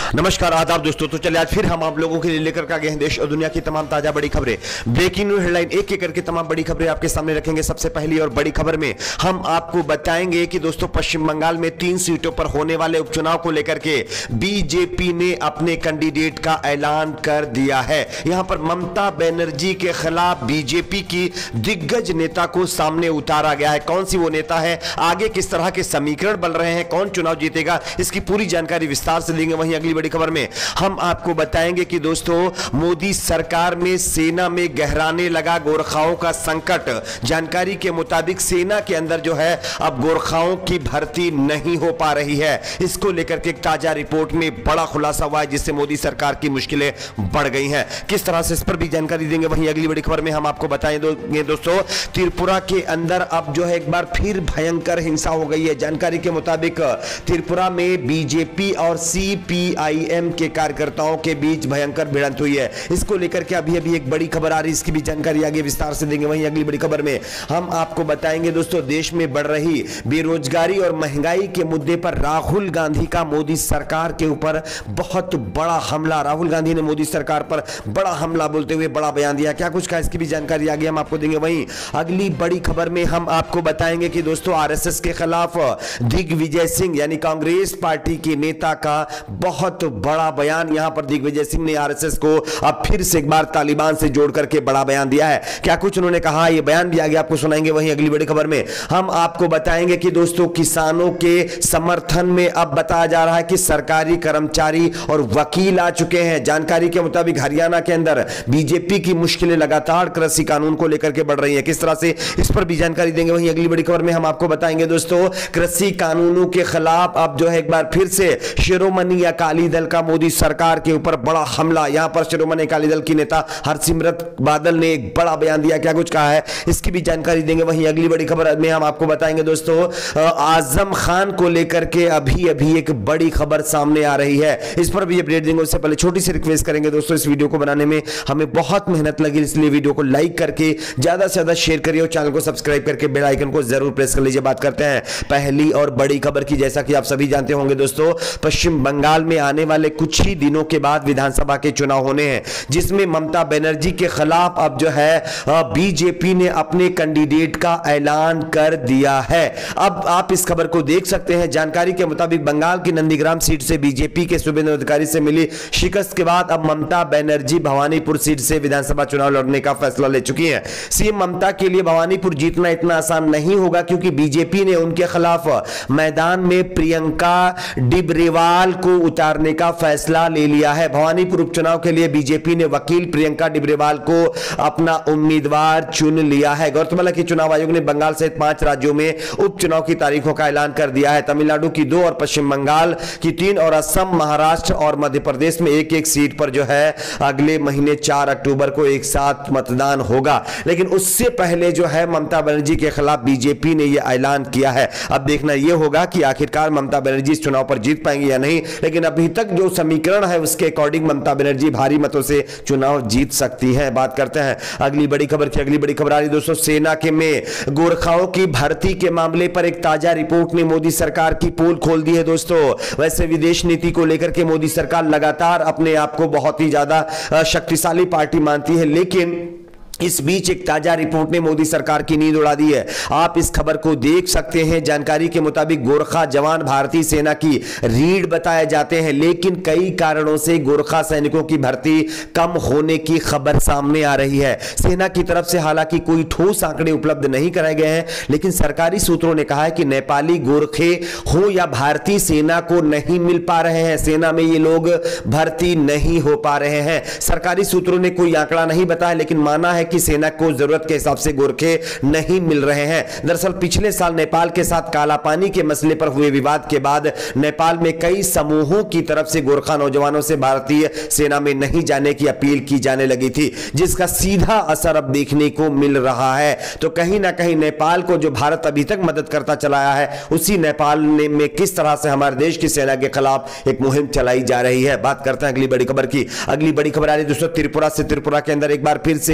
नमस्कार आदाब दोस्तों। तो चलिए आज फिर हम आप लोगों के लिए लेकर आ गए हैं देश और दुनिया की तमाम ताजा बड़ी खबरें, ब्रेकिंग न्यूज हेडलाइन, एक एक करके तमाम बड़ी खबरें आपके सामने रखेंगे। सबसे पहली और बड़ी खबर में हम आपको बताएंगे कि दोस्तों पश्चिम बंगाल में 3 सीटों पर होने वाले उपचुनाव को लेकर के बीजेपी ने अपने कैंडिडेट का ऐलान कर दिया है। यहां पर ममता बनर्जी के खिलाफ बीजेपी की दिग्गज नेता को सामने उतारा गया है। कौन सी वो नेता है, आगे किस तरह के समीकरण बन रहे हैं, कौन चुनाव जीतेगा, इसकी पूरी जानकारी विस्तार से देंगे। वहीं अगली बड़ी खबर में हम आपको बताएंगे कि दोस्तों मोदी सरकार में सेना में गहराने लगा गोरखाओं का संकट। जानकारी के मुताबिक सेना के अंदर जो है अब गोरखाओं की भर्ती नहीं हो पा रही है। इसको लेकर के एक ताजा रिपोर्ट में बड़ा खुलासा हुआ है, जिससे मोदी सरकार की मुश्किलें बढ़ गई हैं। किस तरह से, इस पर भी जानकारी देंगे। वहीं अगली बड़ी खबर में हम आपको बताएंगे दोस्तों त्रिपुरा के अंदर अब जो है एक बार फिर भयंकर हिंसा हो गई है। जानकारी के मुताबिक त्रिपुरा में बीजेपी और सीपीआईएम के कार्यकर्ताओं के बीच भयंकर भिड़ंत हुई है। इसको लेकर के अभी एक बड़ी खबर आ रही है, इसकी भी जानकारी आगे विस्तार से देंगे। वहीं अगली बड़ी खबर में हम आपको बताएंगे दोस्तों देश में बढ़ रही बेरोजगारी और महंगाई के मुद्दे पर राहुल गांधी का मोदी सरकार के ऊपर बहुत बड़ा हमला। राहुल गांधी ने मोदी सरकार पर बड़ा हमला बोलते हुए बड़ा बयान दिया। क्या कुछ कहा, इसकी भी जानकारी आगे हम आपको देंगे। वहीं अगली बड़ी खबर में हम आपको बताएंगे कि दोस्तों आरएसएस के खिलाफ दिग्विजय सिंह यानी कांग्रेस पार्टी के नेता का बहुत बड़ा बयान। यहां पर दिग्विजय सिंह ने आरएसएस को अब फिर से एक बार तालिबान से जोड़ करके बड़ा बयान दिया है। क्या कुछ उन्होंने कहा, यह बयान भी आगे आपको सुनाएंगे। वहीं अगली बड़ी खबर में हम आपको बताएंगे कि दोस्तों किसानों के समर्थन में अब बताया जा रहा है कि सरकारी कर्मचारी और वकील आ चुके हैं। जानकारी के मुताबिक हरियाणा के अंदर बीजेपी की मुश्किलें लगातार कृषि कानून को लेकर के बढ़ रही है। किस तरह से, इस पर भी जानकारी देंगे। वहीं अगली बड़ी खबर में हम आपको बताएंगे दोस्तों कृषि कानूनों के खिलाफ अब जो है एक बार फिर से शिरोमणि अकाली दल का मोदी सरकार के ऊपर बड़ा हमला। यहां पर शिरोमणि अकाली दल की नेता हरसिमरत बादल ने एक बड़ा बयान दिया। क्या कुछ कहा है, इसकी भी जानकारी देंगे। वहीं अगली बड़ी खबर में हम आपको बताएंगे दोस्तों आजम खान को लेकर के अभी एक बड़ी खबर सामने आ रही है। इस पर भी अपडेट देंगे। उससे पहले छोटी सी रिक्वेस्ट करेंगे दोस्तों, इस वीडियो को बनाने में हमें बहुत मेहनत लगी, इसलिए वीडियो को लाइक करके ज्यादा से ज्यादा शेयर करिए और चैनल को सब्सक्राइब करके बेल आइकन को जरूर प्रेस कर लीजिए। बात करते हैं पहली और बड़ी खबर की। जैसा कि आप सभी जानते होंगे दोस्तों पश्चिम बंगाल में आने वाले कुछ ही दिनों के बाद विधानसभा के चुनाव होने हैं, जिसमें ममता बनर्जी के खिलाफ अब जो है बीजेपी ने अपने कैंडिडेट का ऐलान कर दिया है। अब आप इस खबर को देख सकते हैं। जानकारी के मुताबिक बंगाल की नंदीग्राम सीट से बीजेपी के शुभेंदु अधिकारी से मिली शिकस्त के बाद अब ममता बनर्जी भवानीपुर सीट से विधानसभा चुनाव लड़ने का फैसला ले चुकी हैं। सीएम ममता के लिए भवानीपुर जीतना इतना आसान नहीं होगा, क्योंकि बीजेपी ने उनके खिलाफ मैदान में प्रियंका डिब्रेवाल को उतारने का फैसला ले लिया है। भवानीपुर उपचुनाव के लिए बीजेपी ने वकील प्रियंका डिब्रेवाल को अपना उम्मीदवार चुन लिया है। गौरतलब है कि चुनाव आयोग ने बंगाल सहित 5 राज्यों में उपचुनाव की तारीखों का ऐलान कर दिया है। तमिलनाडु की 2 और पश्चिम बंगाल की 3 और असम, महाराष्ट्र और मध्य प्रदेश में एक सीट पर जो है अगले महीने 4 अक्टूबर को एक साथ मतदान होगा। लेकिन उससे पहले जो है ममता बनर्जी के खिलाफ बीजेपी ने यह ऐलान किया है। अब देखना यह होगा कि आखिरकार ममता बनर्जी इस चुनाव पर जीत पाएंगे या नहीं, लेकिन अभी तक जो समीकरण है उसके अकॉर्डिंग ममता बनर्जी भारी मतों से चुनाव जीत सकती है। बात करते हैं अगली बड़ी खबर की। अगली बड़ी खबर आ रही दोस्तों सेना के में गोरखाओं की भर्ती के मामले पर एक ताजा रिपोर्ट ने मोदी सरकार की पोल खोल दी है दोस्तों। वैसे विदेश नीति को लेकर के मोदी सरकार लगातार अपने आप को बहुत ही ज्यादा शक्तिशाली पार्टी मानती है, लेकिन इस बीच एक ताजा रिपोर्ट ने मोदी सरकार की नींद उड़ा दी है। आप इस खबर को देख सकते हैं। जानकारी के मुताबिक गोरखा जवान भारतीय सेना की रीढ़ बताए जाते हैं, लेकिन कई कारणों से गोरखा सैनिकों की भर्ती कम होने की खबर सामने आ रही है। सेना की तरफ से हालांकि कोई ठोस आंकड़े उपलब्ध नहीं कराए गए हैं, लेकिन सरकारी सूत्रों ने कहा है कि नेपाली गोरखे हो या भारतीय सेना को नहीं मिल पा रहे हैं, सेना में ये लोग भर्ती नहीं हो पा रहे हैं। सरकारी सूत्रों ने कोई आंकड़ा नहीं बताया, लेकिन माना है कि सेना को जरूरत के हिसाब से गोरखे नहीं मिल रहे हैं। दरअसल पिछले साल नेपाल के साथ काला पानी के मसले पर हुए विवाद के बाद नेपाल में कई समूहों की तरफ से गोरखा नौजवानों से भारतीय सेना में नहीं जाने की अपील की जाने लगी थी, जिसका सीधा असर अब देखने को मिल रहा है। तो कहीं ना कहीं नेपाल को जो भारत अभी तक मदद करता चला आया है, उसी नेपाल में किस तरह से हमारे देश की सेना के खिलाफ एक मुहिम चलाई जा रही है। बात करते हैं अगली बड़ी खबर की। अगली बड़ी खबर आ रही है दोस्तों त्रिपुरा से। त्रिपुरा के अंदर एक बार फिर से भारी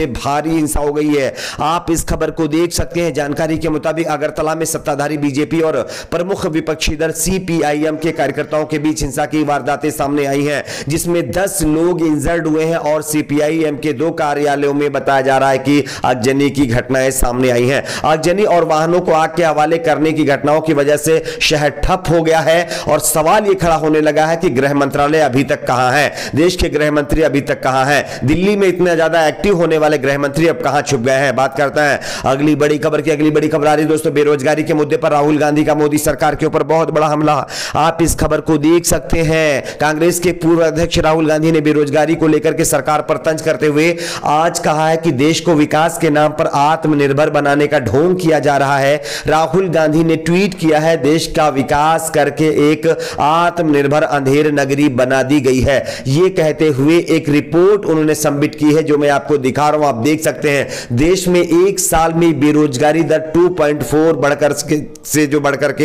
भारी हिंसा हो गई है। आप इस खबर को देख सकते हैं। जानकारी के मुताबिक अगरतला में सत्ताधारी बीजेपी और प्रमुख विपक्षी दल सीपीआईएम के कार्यकर्ताओं के बीच हिंसा की वारदातें सामने आई हैं, जिसमें 10 लोग इंजर्ड हुए हैं और सीपीआईएम के 2 कार्यालयों में बताया जा रहा है कि आगजनी की घटनाएं सामने आई हैं। आगजनी और वाहनों को आग के हवाले करने की घटनाओं की वजह से शहर ठप हो गया है और सवाल यह खड़ा होने लगा है कि गृह मंत्रालय अभी तक कहां है, देश के गृह मंत्री अभी तक कहां है, दिल्ली में इतने ज्यादा एक्टिव होने वाले गृह मंत्री अब कहां छुप गए हैं। बात करते हैं अगली बड़ी खबर की। अगली बड़ी खबर आ रही दोस्तों बेरोजगारी के मुद्दे पर राहुल गांधी का मोदी सरकार के ऊपर बहुत बड़ा हमला। आप इस खबर को देख सकते हैं। कांग्रेस के पूर्व अध्यक्ष राहुल गांधी ने बेरोजगारी को लेकर के सरकार पर तंज करते हुए आज कहा है कि देश को विकास के नाम पर आत्मनिर्भर बनाने का ढोंग किया जा रहा है। राहुल गांधी ने ट्वीट किया है, देश का विकास करके एक आत्मनिर्भर अंधेर नगरी बना दी गई है। यह कहते हुए एक रिपोर्ट उन्होंने सबमिट की है जो मैं आपको दिखा रहा हूं, आप देख सकते हैं। देश में एक साल में बेरोजगारी दर 2.4 बढ़कर के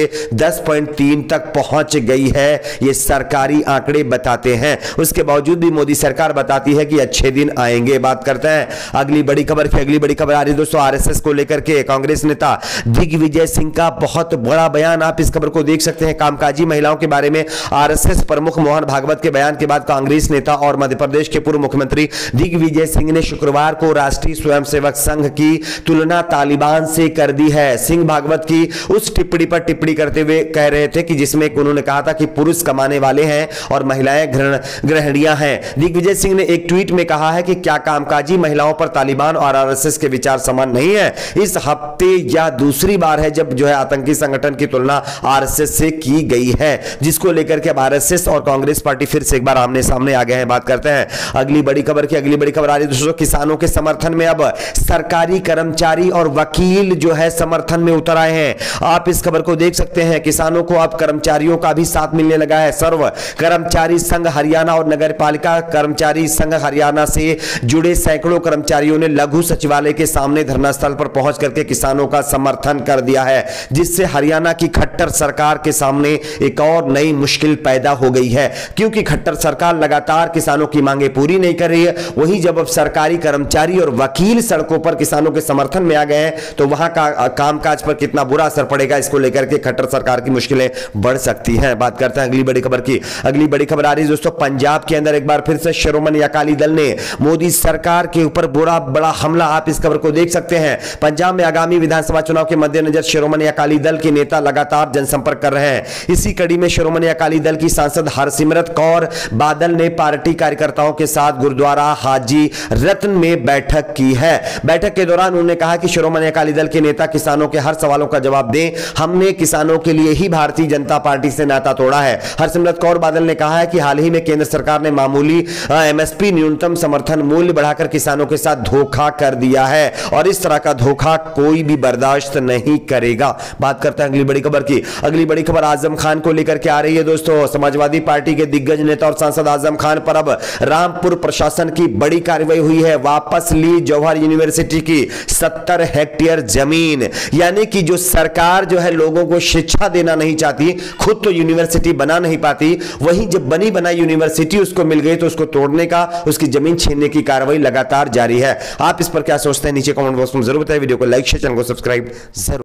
10.3 तक पहुंच गई है। यह सरकारी आंकड़े बताते हैं। उसके बावजूद भी मोदी सरकार बताती है कि अच्छे दिन आएंगे। बात करते हैं अगली बड़ी खबर की। अगली बड़ी खबर आ रही है दोस्तों आरएसएस को लेकर के। कांग्रेस नेता दिग्विजय सिंह का बहुत बड़ा बयान, आप इस खबर को देख सकते हैं। कामकाजी महिलाओं के बारे में आरएसएस प्रमुख मोहन भागवत के बयान के बाद कांग्रेस नेता और मध्य प्रदेश के पूर्व मुख्यमंत्री दिग्विजय सिंह ने शुक्रवार को राष्ट्रीय स्वयंसेवक संघ की तुलना तालिबान से कर दी है। सिंह भागवत की उस टिप्पणी पर टिप्पणी करते हुए कह रहे थे कि जिसमें उन्होंने कहा था कि पुरुष कमाने वाले हैं और महिलाएं गृहिणियां हैं। दिग्विजय सिंह ने एक ट्वीट में कहा है कि क्या कामकाजी महिलाओं पर तालिबान और आरएसएस के विचार समान नहीं है। इस हफ्ते या दूसरी बार है जब जो है आतंकी संगठन की तुलना आरएसएस से की गई है, जिसको लेकर के आरएसएस और कांग्रेस पार्टी फिर से एक बार आमने सामने आ गए हैं। बात करते हैं अगली बड़ी खबर की। अगली बड़ी खबर आ रही है दोस्तों किसानों के समर्थन में अब सरकारी कर्मचारी और वकील जो है समर्थन में उतर आए हैं। आप इस खबर को देख सकते हैं। किसानों को अब कर्मचारियों का भी साथ मिलने लगा है। सर्व कर्मचारी संघ हरियाणा और नगरपालिका कर्मचारी संघ हरियाणा से जुड़े सैकड़ों कर्मचारियों ने लघु सचिवालय के सामने धरना स्थल पर पहुंच करके किसानों का समर्थन कर दिया है, जिससे हरियाणा की खट्टर सरकार के सामने एक और नई मुश्किल पैदा हो गई है, क्योंकि खट्टर सरकार लगातार किसानों की मांगे पूरी नहीं कर रही है। वहीं जब अब सरकारी कर्मचारी और वकील सड़कों पर किसानों के समर्थन में आ गए हैं तो वहां का कामकाज पर कितना बुरा असर पड़ेगा, इसको लेकर के खट्टर सरकार की मुश्किलें बढ़ सकती हैं। बात करते हैं अगली बड़ी खबर की। अगली बड़ी खबर आ रही है दोस्तों पंजाब के अंदर एक बार फिर से शिरोमणि अकाली दल ने मोदी सरकार के ऊपर बड़ा हमला। आप इस खबर को देख सकते हैं। पंजाब में आगामी विधानसभा चुनाव के मद्देनजर शिरोमणि अकाली दल के नेता लगातार जनसंपर्क कर रहे हैं। इसी कड़ी में शिरोमणि अकाली दल की सांसद हरसिमरत कौर बादल ने पार्टी कार्यकर्ताओं के साथ गुरुद्वारा हाजी रत्न में बैठक की है। बैठक के दौरान उन्होंने कहा कि शिरोमणि अकाली दल के नेता किसानों के हर सवालों का जवाब दें। हमने किसानों के लिए ही भारतीय जनता पार्टी से नाता तोड़ा है। हरसिमरत कौर बादल ने कहा है कि हाल ही में केंद्र सरकार ने मामूली एमएसपी न्यूनतम समर्थन मूल्य बढ़ाकर किसानों के साथ धोखा कर दिया है और इस तरह का धोखा कोई भी बर्दाश्त नहीं करेगा। बात करते हैं अगली बड़ी खबर की। अगली बड़ी खबर आजम खान को लेकर के आ रही है दोस्तों। समाजवादी पार्टी के दिग्गज नेता और सांसद आजम खान पर अब रामपुर प्रशासन की बड़ी कार्रवाई हुई है। वापस ली जवाहर यूनिवर्सिटी की 70 हेक्टेयर जमीन। यानी कि जो सरकार जो है लोगों को शिक्षा देना नहीं चाहती, खुद तो यूनिवर्सिटी बना नहीं पाती, वहीं जब बनी बनाई यूनिवर्सिटी उसको मिल गई तो उसको तोड़ने का, उसकी जमीन छीनने की कार्रवाई लगातार जारी है। आप इस पर क्या सोचते हैं नीचे कमेंट बॉक्स में जरूर बताएं। वीडियो को लाइक शेयर, चैनल को सब्सक्राइब जरूर।